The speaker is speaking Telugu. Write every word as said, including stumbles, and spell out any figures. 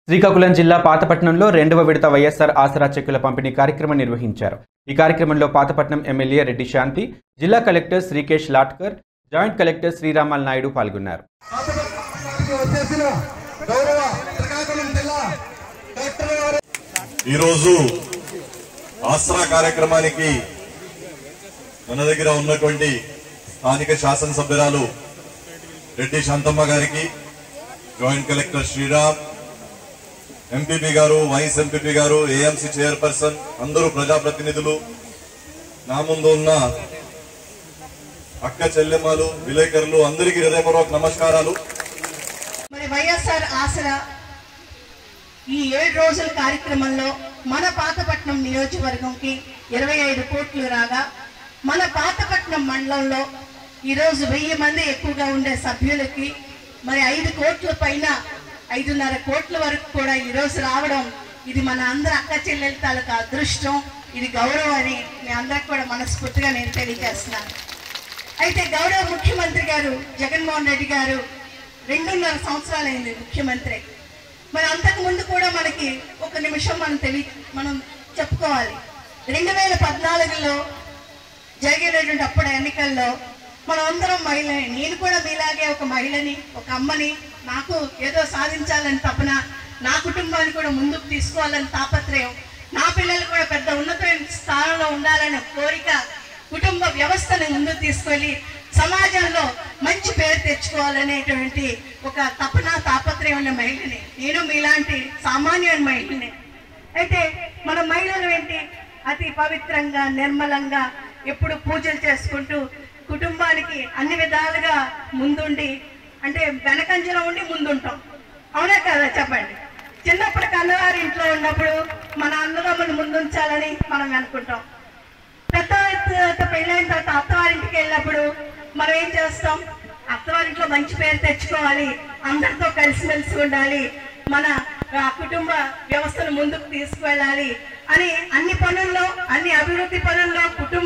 శ్రీకాకుళం జిల్లా పాతపట్నంలో రెండవ విడత వైఎస్ఆర్ ఆసరా చెక్కుల పంపిణీ కార్యక్రమం నిర్వహించారు. ఈ కార్యక్రమంలో పాతపట్నం ఎమ్మెల్యే రెడ్డి శాంతి, జిల్లా collector Srikesh Latkar, joint collector Sriramal Naidu పాల్గొన్నారు. ఈరోజు ఆసరా కార్యక్రమానికి మన దగ్గర ఉన్నటువంటి స్థానిక శాసనసభ్యురాలు రెడ్డి శాంతమ్మ గారికి, జాయింట్ కలెక్టర్ శ్రీరామ్, ఎంపీపీ గారు, వైస్ ఎంపీపీ గారు, ఏఎంసీ చైర్పర్సన్, అందరూ ప్రజాప్రతినిధులు, నా ముందు ఉన్న అక్క చెల్లెమ్మలు, విలేకరులు అందరికీ హృదయపూర్వక నమస్కారాలు. మరి వైఎస్ఆర్ ఆసరా ఈ ఏడు రోజుల కార్యక్రమంలో మన పాతపట్నం నియోజకవర్గంకి ఇరవై ఐదు కోట్లు రాగా, మన పాతపట్నం మండలంలో ఈరోజు వెయ్యి మంది ఎక్కువగా ఉండే సభ్యులకి మరి ఐదు కోట్ల పైన ఐదున్నర కోట్ల వరకు కూడా ఈరోజు రావడం, ఇది మన అందరి అక్క చెల్లెల తాలూకా అదృష్టం, ఇది గౌరవం అని మీ అందరికి కూడా మనస్ఫూర్తిగా నేను తెలియజేస్తున్నాను. అయితే గౌరవ ముఖ్యమంత్రి గారు జగన్మోహన్ రెడ్డి గారు రెండున్నర సంవత్సరాలైంది ముఖ్యమంత్రి. మరి అంతకు ముందు కూడా మనకి ఒక నిమిషం మనం తెలియ మనం చెప్పుకోవాలి. రెండు వేల పద్నాలుగులో జరిగేటటువంటి అప్పుడు ఎన్నికల్లో మనం అందరం మహిళని, నేను కూడా మీలాగే ఒక మహిళని, ఒక అమ్మని, నాకు ఏదో సాధించాలని తపన, నా కుటుంబాన్ని కూడా ముందుకు తీసుకోవాలని తాపత్రయం, నా పిల్లలు కూడా పెద్ద ఉన్నతమైన స్థానంలో ఉండాలనే కోరిక, కుటుంబ వ్యవస్థని ముందుకు తీసుకెళ్ళి సమాజంలో మంచి పేరు తెచ్చుకోవాలనేటువంటి ఒక తపన తాపత్రయం ఉన్న మహిళని, నేను మీలాంటి సామాన్యమైన మహిళని. అయితే మన మహిళలు ఏంటి, అతి పవిత్రంగా నిర్మలంగా ఎప్పుడు పూజలు చేసుకుంటూ కుటుంబానికి అన్ని విధాలుగా ముందుండి, అంటే వెనకంజలో ఉండి ముందుంటాం. అవునా కదా చెప్పండి. చిన్నప్పుడు కన్నవారి ఇంట్లో ఉన్నప్పుడు మన అన్నదమ్ములు ముందుంచాలని మనం అనుకుంటాం. పెద్ద పెళ్ళైన తర్వాత అత్తవారింటికి వెళ్ళినప్పుడు మనం ఏం చేస్తాం, అత్తవారింట్లో మంచి పేరు తెచ్చుకోవాలి, అందరితో కలిసిమెలిసి ఉండాలి, మన కుటుంబ వ్యవస్థను ముందుకు తీసుకువెళ్ళాలి అని అన్ని పనుల్లో, అన్ని అభివృద్ధి పనుల్లో, కుటుంబ